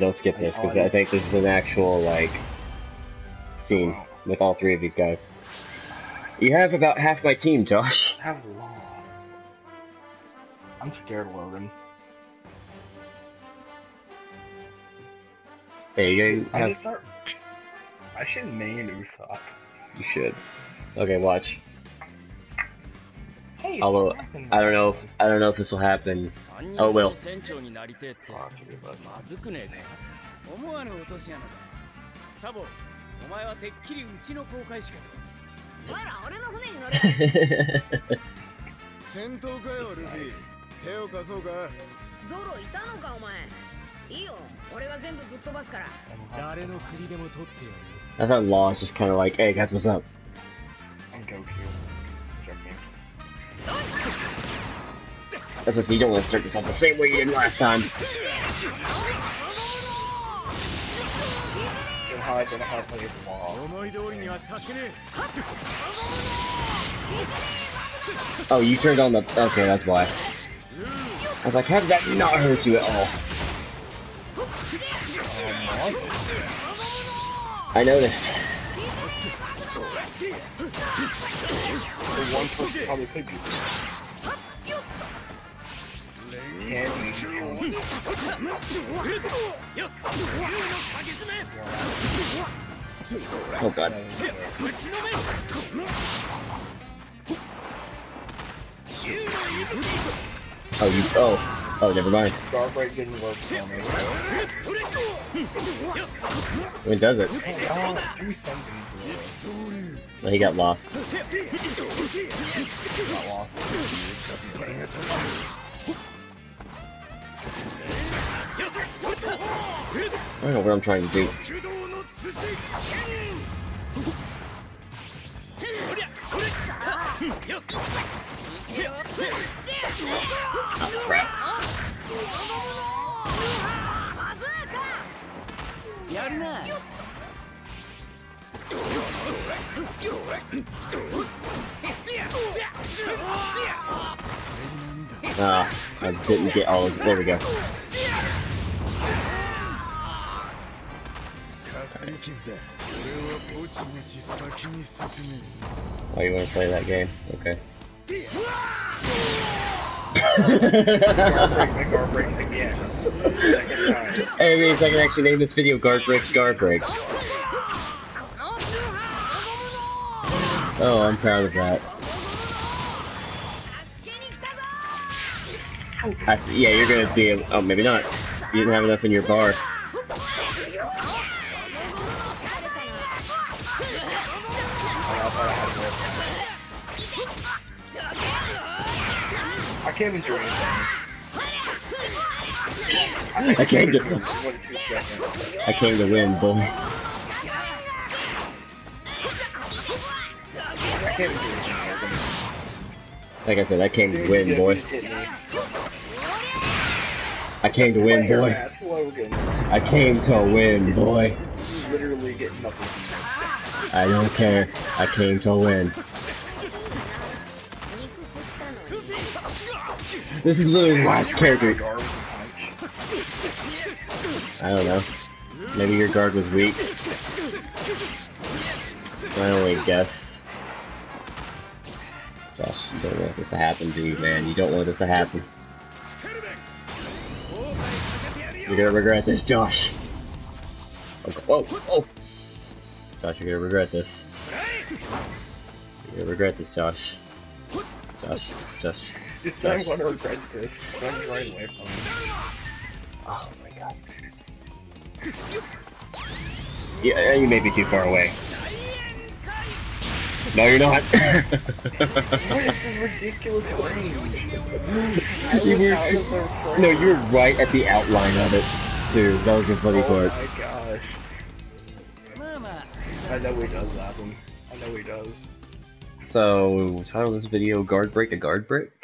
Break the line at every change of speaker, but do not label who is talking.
don't skip this, because I think this is an actual, like, scene with all three of these guys. You have about half my team, Josh.
How long? I'm scared, Logan.
Hey, you have...
I should main Usopp.
You should. Okay, watch.
Hey,
although I don't know if this will happen. Oh, it will. I thought Law is just kind of like, hey guys, what's up?
I'm Goku.
That's what you don't want to start this off the same way you did last time.
Then how I play with Law.
Oh, you turned on the... Okay, that's why. I was like, how did that not hurt you at all? I noticed.
The one person probably could be.
Oh god. Oh, you... Oh, never mind.
Guard break didn't work for me.
When does it?
Do something.
Well, he got lost.
Got lost.
I don't know what I'm trying to do. Oh, crap. Ah, I didn't get all of... There we go. Oh, you want to play that game? Okay.
Guard break again.
Hey, means I can actually name this video Guard Breaks. Oh, I'm proud of that. Yeah, you're gonna be able... Oh, maybe not. You didn't have enough in your bar.
I can't even do anything.
I came to win, boy.
I can't even do anything.
Like I said, I came to win, boy. I came to win, boy. I came to win, boy.
Literally getting nothing.
I don't care. I came to win. This is literally the last character. I don't know. Maybe your guard was weak. I only guess. Josh, you don't want this to happen, dude, man. You don't want this to happen. You're gonna regret this, Josh. Okay. Whoa, whoa! Josh, you're gonna regret this. You're gonna regret this, Josh. Josh.
I'm gonna regret this. I'm right away from me.
Oh my god. Yeah, you may be too far away. No, you're not.
What is this ridiculous range?
No, you're right at the outline of it, too. That was the funny part.
Oh my gosh. I know he does, Adam. I know he does.
So, title of this video, Guard Break a Guard Break?